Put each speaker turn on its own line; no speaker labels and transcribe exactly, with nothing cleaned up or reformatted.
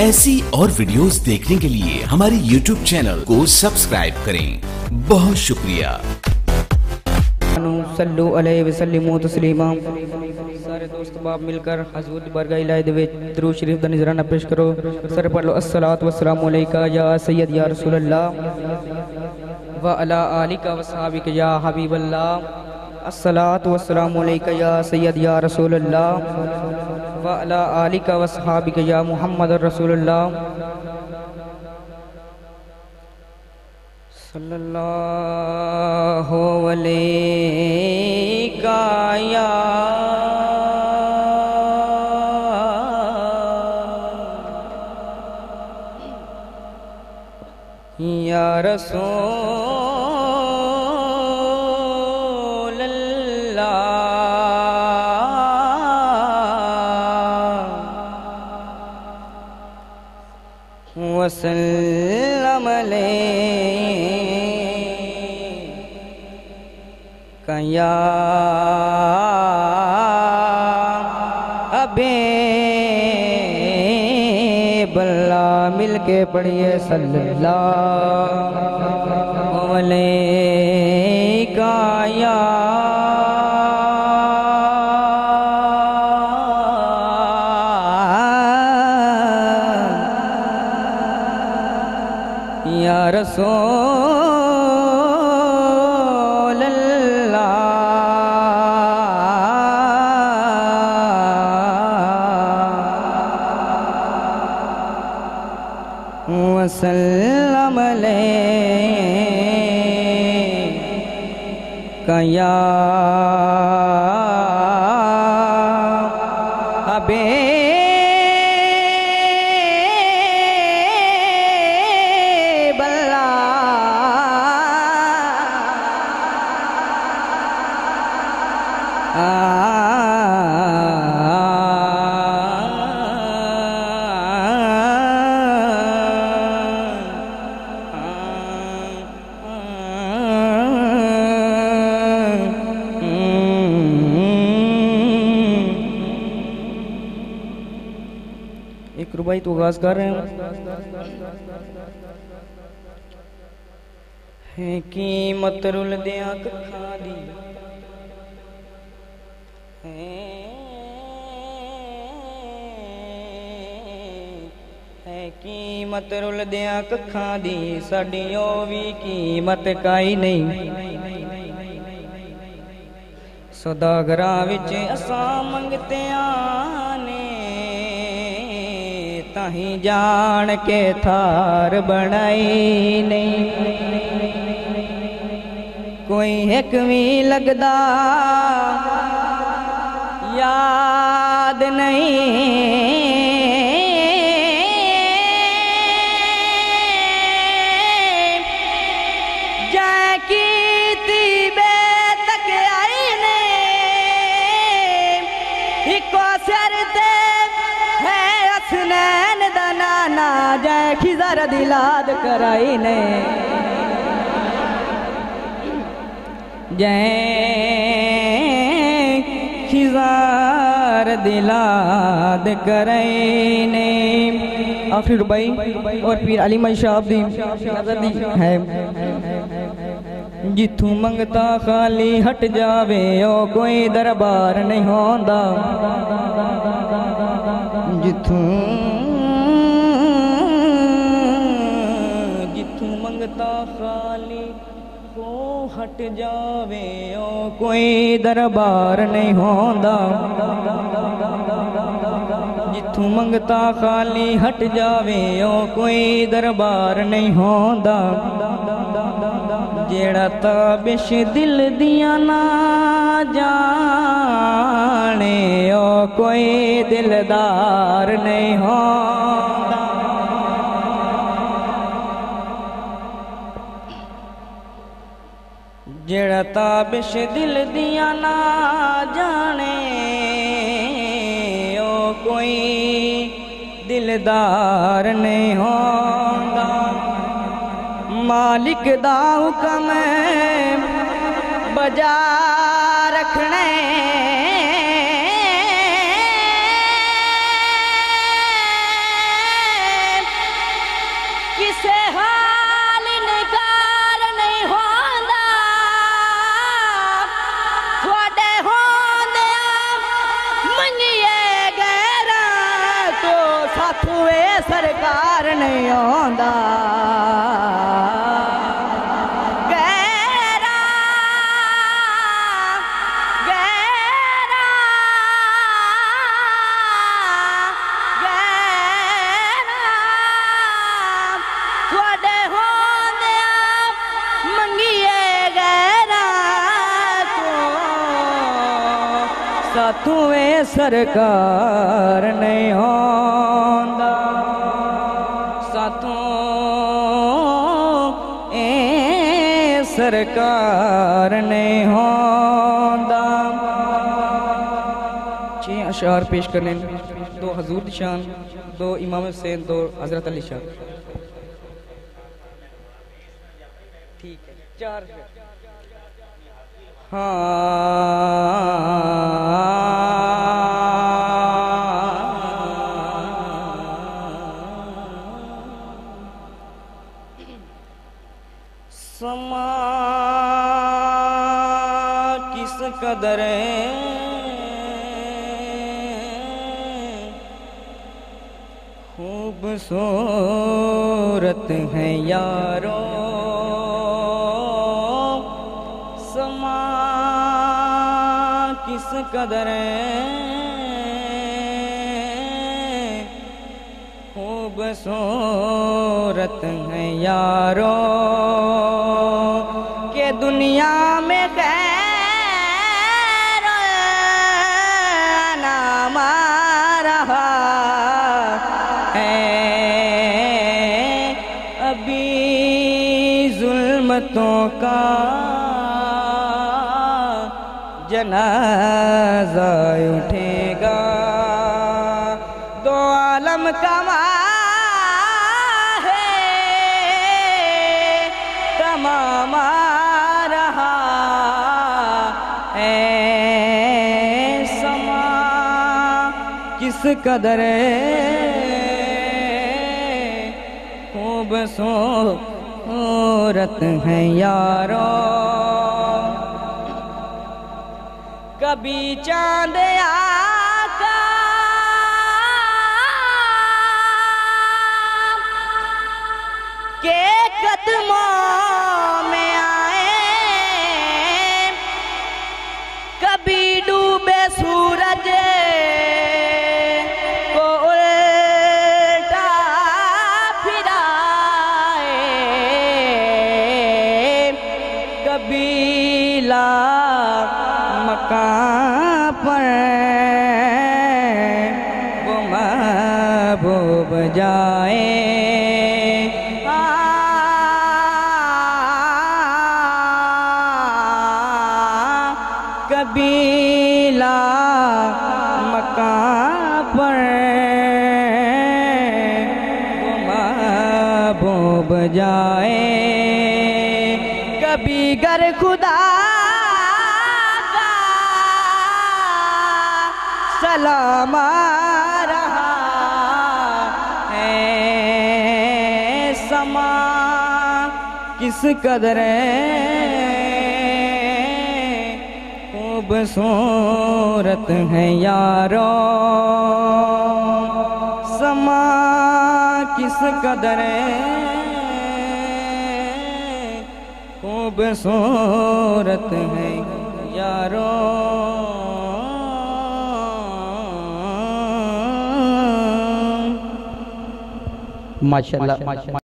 ऐसी और वीडियोस देखने के लिए हमारे यूट्यूब चैनल को सब्सक्राइब करें। बहुत शुक्रिया।
सल्लु अलैहि वसल्लिमु तस्लीमा। सारे दोस्त बाप मिलकर हजूर बरगाह इलाही दे विच दरूद शरीफ दा नजराना पेश करो। सर पढ़ लो अस्सलातु वस्सलामु अलैका या सय्यद या रसूल अल्लाह व अला आलिका व सहाबिका या हबीब अल्लाह। अस्सलातु वस्सलामु अलैका या सय्यद या रसूल अल्लाह व अला आलिका व सहाबिका या मुहम्मद रसूलुल्लाह सल्लल्लाहु अलैका या या रसूल अल्लाह वसल्लम अलैका या हबीब अल्लाह। मिलके पढ़िए सल्लल्लाहु अलैका या या रसूल अल्लाह वसल्लम अलैका या हबीब एक रुबाई तो आगाज कर रहे हैं। है कीमत रुल दिया कखा दी है कीमत रुल दिया कखा दी साडी ओ भी कीमत काई नहीं। सौदागरां विच असां मंगते आने ताही जान के थार बनाई नहीं। कोई एक भी लगदा याद नहीं जै कीती बेतक आई ने इको सिर ते है असनैन दा नाना जै खिज़र दिलाद कराई ने जै खिज़र दिलाद कराई ने। आखिरी रुबाई और पीर अली मई शाह दी है। जिथू मंगता खाली हट जावे ओ कोई दरबार नहीं होंदा। जिथू जिथू मंगता खाली को हट जावे ओ कोई दरबार नहीं होंदा। जिथू मंगता खाली हट जावे ओ कोई दरबार नहीं होंदा। जेड़ा ताबिश दिल दिया ना जाने ओ कोई दिलदार नहीं होंदा। जेड़ा ताबिश दिल दिया ना जाने ओ कोई दिलदार नहीं होंदा। मालिक दा हुक्म बजा रखने
ऐसे हाल निकार नहीं होंदा थोड़े होंदे मंगिए गैरा तो साथुए सरकार नहीं आंदा गैरा गैरा गैरा थोड़े होंदे मंगिए गैरा को साथुए सरकार नहीं आंदा साथों ए सरकार नहीं होंदा।
छः अशार पेश करने दो हजूर दी शान, दो इमाम हुसैन, दो हजरत अली शान। ठीक है, चार
समा किस कदर खूबसूरत है यारो समा किस कदर खूबसूरत है यारो के दुनिया में खैर नाम रहा है अभी जुल्मतों का जनाजा उठेगा दो आलम का तमामा रहा है समा किस कदर खूबसूरत है यारो कभी चांद आका के कदमों में आए कभी डूबे सूरज को उल्टा फिराए कभी ला मकां पर वो महबूब जाए कबीला मकां पर वो महबूब जाए कभी गर खुदा का सलाम रहा है समा किस कदर खूबसूरत है यारो समा किस कदर खूबसूरत है यारो
माशाल्लाह।